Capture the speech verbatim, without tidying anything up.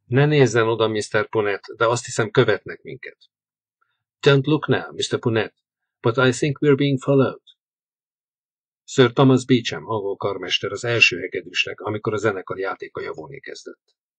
Ne nézzen oda, miszter Punnett, de azt hiszem követnek minket. Don't look now, miszter Punnett, but I think we're being followed. Sir Thomas Beecham, angol karmester az első hegedűsnek, amikor a zenekar játéka javulni kezdett.